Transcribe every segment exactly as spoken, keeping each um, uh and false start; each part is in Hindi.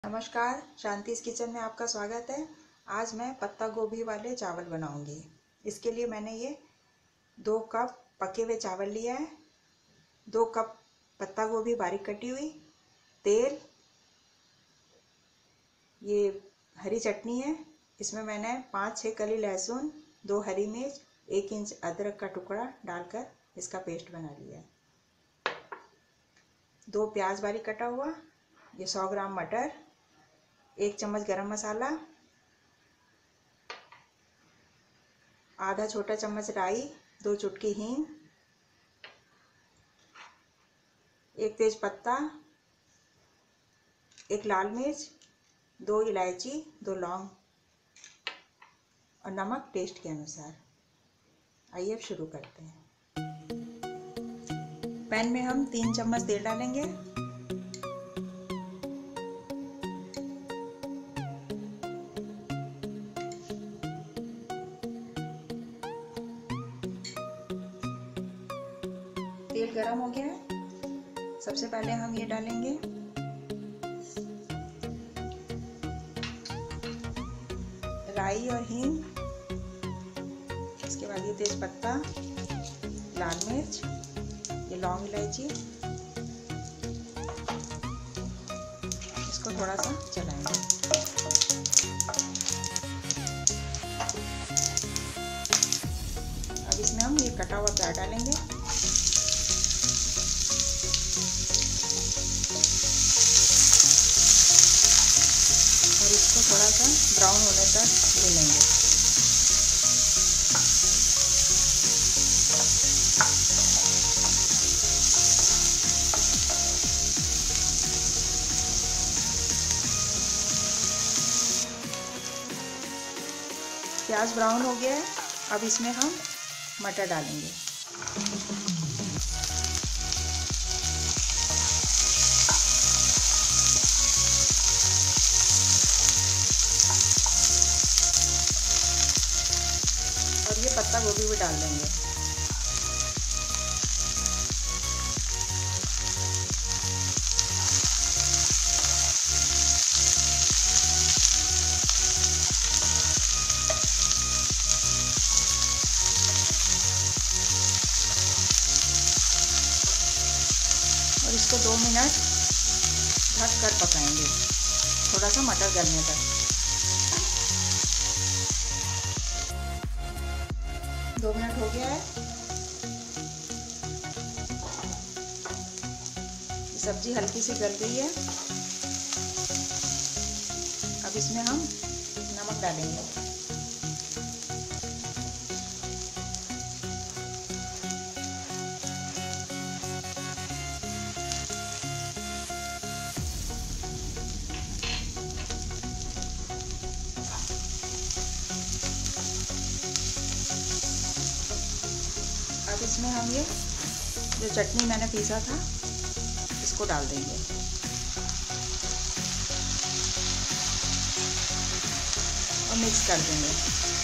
नमस्कार, शांतिस किचन में आपका स्वागत है। आज मैं पत्ता गोभी वाले चावल बनाऊंगी। इसके लिए मैंने ये दो कप पके हुए चावल लिया है, दो कप पत्ता गोभी बारीक कटी हुई, तेल, ये हरी चटनी है। इसमें मैंने पाँच छः कली लहसुन, दो हरी मिर्च, एक इंच अदरक का टुकड़ा डालकर इसका पेस्ट बना लिया है। दो प्याज बारीक कटा हुआ, ये सौ ग्राम मटर, एक चम्मच गरम मसाला, आधा छोटा चम्मच राई, दो चुटकी हींग, एक तेज पत्ता, एक लाल मिर्च, दो इलायची, दो लौंग और नमक टेस्ट के अनुसार। आइए अब शुरू करते हैं। पैन में हम तीन चम्मच तेल डालेंगे। तेल गरम हो गया है। सबसे पहले हम ये डालेंगे राई और हींग, इसके बाद ये तेज पत्ता, लाल मिर्च, ये लौंग इलायची, इसको थोड़ा सा चलाएंगे। अब इसमें हम ये कटा हुआ प्याज डालेंगे। और इसको थोड़ा सा ब्राउन होने तक भूनेंगे। प्याज ब्राउन हो गया है। अब इसमें हम मटर डालेंगे। और ये पत्ता गोभी भी डाल देंगे। और इसको दो मिनट ढक कर पकाएंगे, थोड़ा सा मटर गलने तक। दो मिनट हो गया है। सब्जी हल्की सी गल गई है। अब इसमें हम नमक डालेंगे। अब इसमें हम ये जो चटनी मैंने पीसा था इसको डाल देंगे। और मिक्स कर देंगे।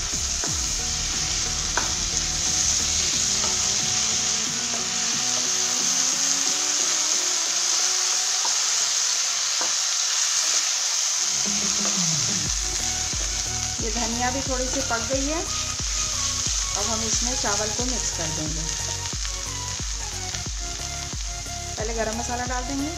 ये धनिया भी थोड़ी सी पक गई है। अब हम इसमें चावल को मिक्स कर देंगे। पहले गरम मसाला डाल देंगे।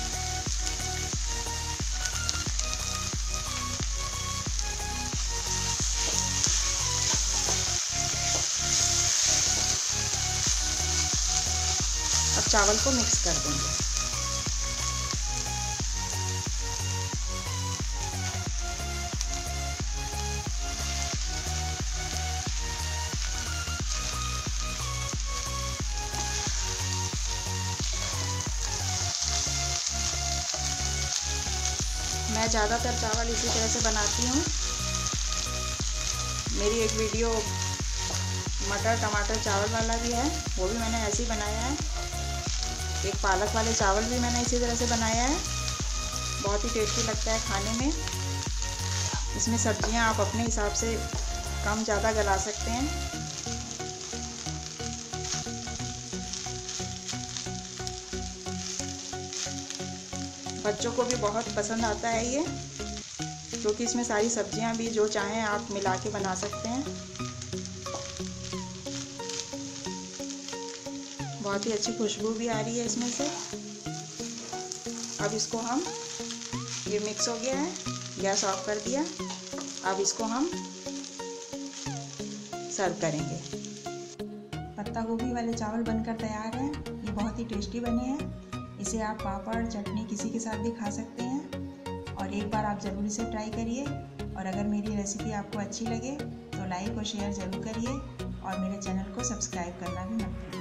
अब चावल को मिक्स कर देंगे। मैं ज़्यादातर चावल इसी तरह से बनाती हूँ। मेरी एक वीडियो मटर टमाटर चावल वाला भी है, वो भी मैंने ऐसे ही बनाया है। एक पालक वाले चावल भी मैंने इसी तरह से बनाया है। बहुत ही टेस्टी लगता है खाने में। इसमें सब्जियाँ आप अपने हिसाब से कम ज़्यादा गला सकते हैं। बच्चों को भी बहुत पसंद आता है ये, क्योंकि इसमें सारी सब्जियां भी जो चाहें आप मिला के बना सकते हैं। बहुत ही अच्छी खुशबू भी आ रही है इसमें से। अब इसको हम, ये मिक्स हो गया है, गैस ऑफ कर दिया। अब इसको हम सर्व करेंगे। पत्ता गोभी वाले चावल बनकर तैयार हैं। ये बहुत ही टेस्टी बने हैं। इसे आप पापड़ चटनी किसी के साथ भी खा सकते हैं और एक बार आप ज़रूर इसे ट्राई करिए। और अगर मेरी रेसिपी आपको अच्छी लगे तो लाइक और शेयर ज़रूर करिए और मेरे चैनल को सब्सक्राइब करना भी मत भूलिए।